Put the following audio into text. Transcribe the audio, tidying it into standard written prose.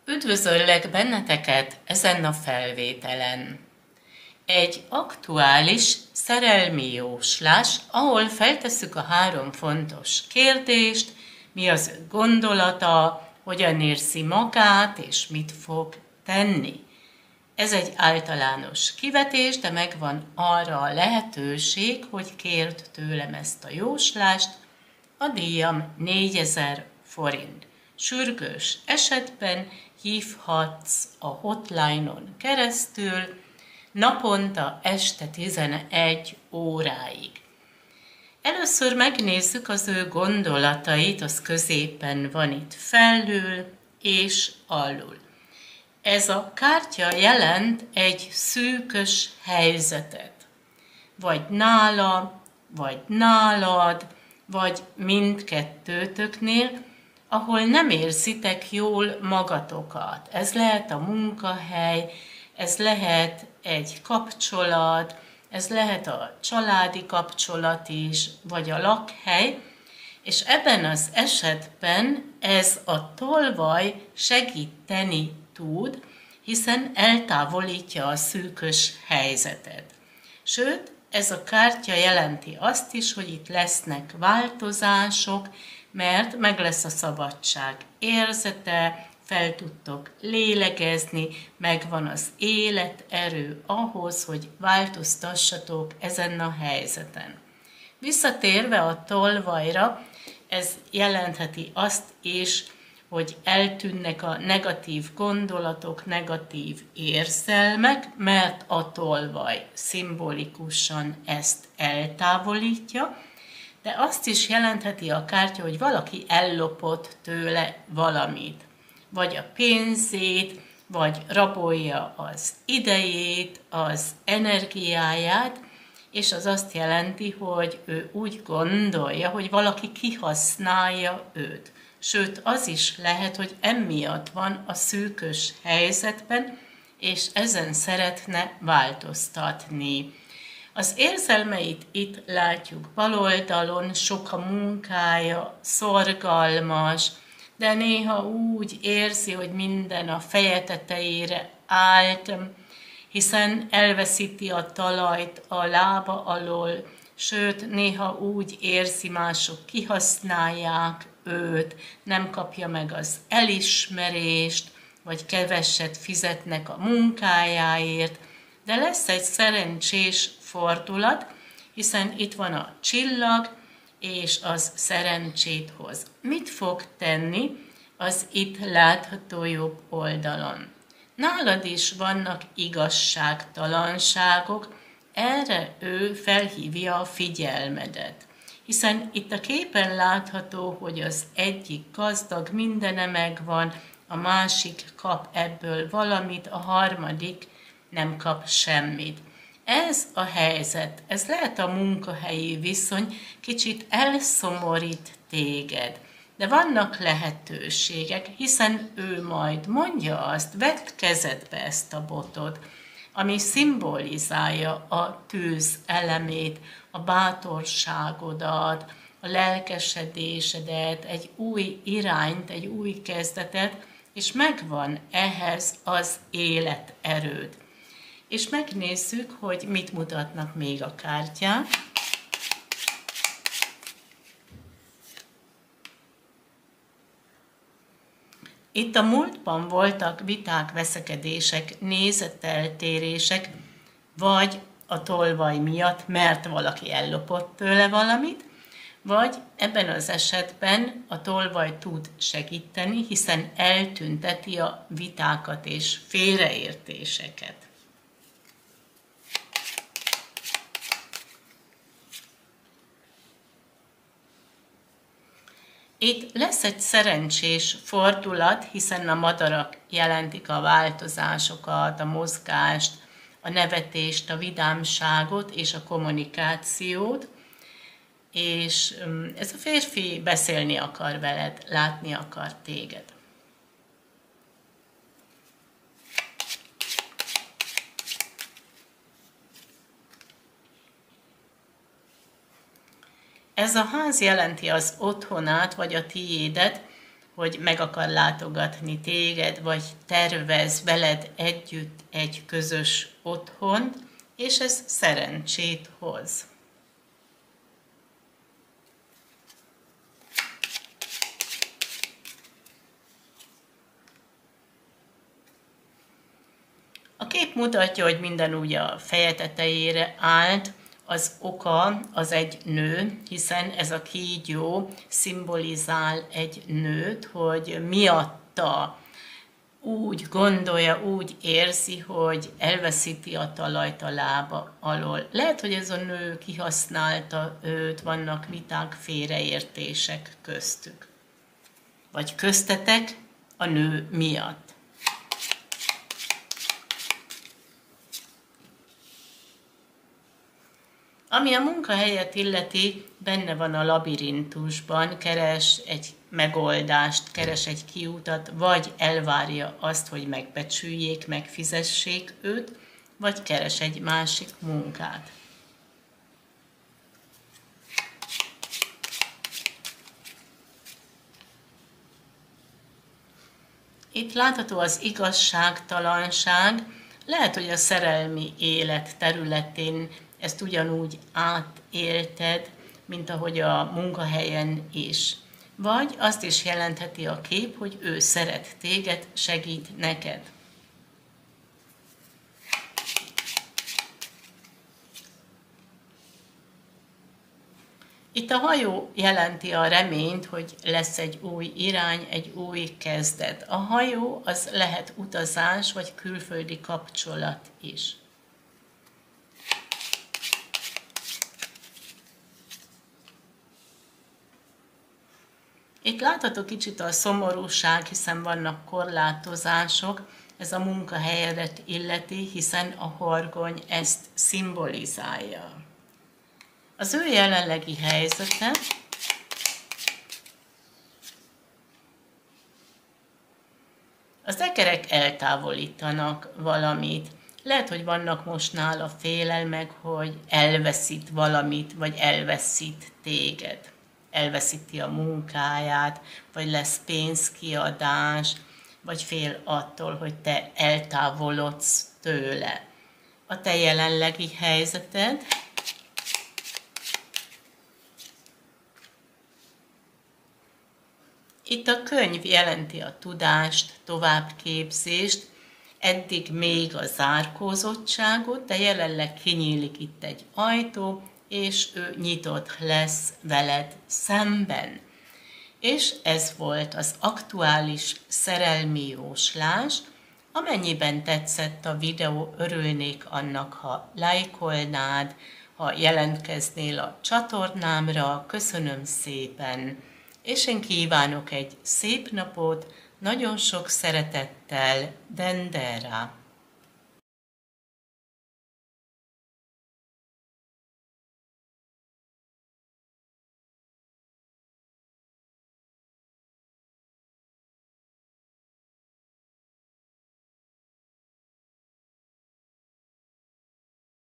Üdvözöllek benneteket ezen a felvételen. Egy aktuális szerelmi jóslás, ahol feltesszük a 3 fontos kérdést, mi az ő gondolata, hogyan érzi magát és mit fog tenni. Ez egy általános kivetés, de megvan arra a lehetőség, hogy kérd tőlem ezt a jóslást. A díjam 4000 forint. Sürgős esetben hívhatsz a hotline-on keresztül naponta este 11 óráig. Először megnézzük az ő gondolatait, az középen van itt felül és alul. Ez a kártya jelent egy szűkös helyzetet. Vagy nála, vagy nálad, vagy mindkettőtöknél, ahol nem érzitek jól magatokat. Ez lehet a munkahely, ez lehet egy kapcsolat, ez lehet a családi kapcsolat is, vagy a lakhely, és ebben az esetben ez a tolvaj segíteni tud, hiszen eltávolítja a szűkös helyzetet. Sőt, ez a kártya jelenti azt is, hogy itt lesznek változások, mert meg lesz a szabadság érzete, fel tudtok lélegezni, megvan az életerő ahhoz, hogy változtassatok ezen a helyzeten. Visszatérve a tolvajra, ez jelentheti azt is, hogy eltűnnek a negatív gondolatok, negatív érzelmek, mert a tolvaj szimbolikusan ezt eltávolítja, de azt is jelentheti a kártya, hogy valaki ellopott tőle valamit, vagy a pénzét, vagy rabolja az idejét, az energiáját, és az azt jelenti, hogy ő úgy gondolja, hogy valaki kihasználja őt. Sőt, az is lehet, hogy emiatt van a szűkös helyzetben, és ezen szeretne változtatni. Az érzelmeit itt látjuk bal oldalon, sok a munkája, szorgalmas, de néha úgy érzi, hogy minden a feje tetejére állt, hiszen elveszíti a talajt a lába alól, sőt, néha úgy érzi, mások kihasználják őt, nem kapja meg az elismerést, vagy keveset fizetnek a munkájáért, de lesz egy szerencsés fordulat, hiszen itt van a csillag, és az szerencsét hoz. Mit fog tenni az itt látható jobb oldalon? Nálad is vannak igazságtalanságok, erre ő felhívja a figyelmedet. Hiszen itt a képen látható, hogy az egyik gazdag, mindene megvan, a másik kap ebből valamit, a harmadik nem kap semmit. Ez a helyzet, ez lehet a munkahelyi viszony, kicsit elszomorít téged. De vannak lehetőségek, hiszen ő majd mondja azt, vedd kezedbe ezt a botot, ami szimbolizálja a tűz elemét, a bátorságodat, a lelkesedésedet, egy új irányt, egy új kezdetet, és megvan ehhez az életerőd. És megnézzük, hogy mit mutatnak még a kártyák. Itt a múltban voltak viták, veszekedések, nézeteltérések, vagy a tolvaj miatt, mert valaki ellopott tőle valamit, vagy ebben az esetben a tolvaj tud segíteni, hiszen eltünteti a vitákat és félreértéseket. Itt lesz egy szerencsés fordulat, hiszen a madarak jelentik a változásokat, a mozgást, a nevetést, a vidámságot és a kommunikációt, és ez a férfi beszélni akar veled, látni akar téged. Ez a ház jelenti az otthonát, vagy a tiédet, hogy meg akar látogatni téged, vagy tervez veled együtt egy közös otthont, és ez szerencsét hoz. A kép mutatja, hogy minden úgy a feje tetejére állt, az oka az egy nő, hiszen ez a kígyó szimbolizál egy nőt, hogy miatta úgy gondolja, úgy érzi, hogy elveszíti a talajt a lába alól. Lehet, hogy ez a nő kihasználta őt, vannak viták, félreértések köztük. Vagy köztetek a nő miatt. Ami a munkahelyet illeti, benne van a labirintusban, keres egy megoldást, keres egy kiutat, vagy elvárja azt, hogy megbecsüljék, megfizessék őt, vagy keres egy másik munkát. Itt látható az igazságtalanság, lehet, hogy a szerelmi élet területén ezt ugyanúgy átélted, mint ahogy a munkahelyen is. Vagy azt is jelentheti a kép, hogy ő szeret téged, segít neked. Itt a hajó jelenti a reményt, hogy lesz egy új irány, egy új kezdet. A hajó az lehet utazás, vagy külföldi kapcsolat is. Itt látható kicsit a szomorúság, hiszen vannak korlátozások, ez a munkahelyedet illeti, hiszen a horgony ezt szimbolizálja. Az ő jelenlegi helyzete az ekerek eltávolítanak valamit. Lehet, hogy vannak most nála félelmek, hogy elveszít valamit, vagy elveszít téged. Elveszíti a munkáját, vagy lesz pénzkiadás, vagy fél attól, hogy te eltávolodsz tőle. A te jelenlegi helyzeted itt a könyv jelenti a tudást, továbbképzést, eddig még a zárkózottságot, de jelenleg kinyílik itt egy ajtó, és ő nyitott lesz veled szemben. És ez volt az aktuális szerelmi jóslás. Amennyiben tetszett a videó, örülnék annak, ha lájkolnád, ha jelentkeznél a csatornámra. Köszönöm szépen, és én kívánok egy szép napot, nagyon sok szeretettel, Dendera.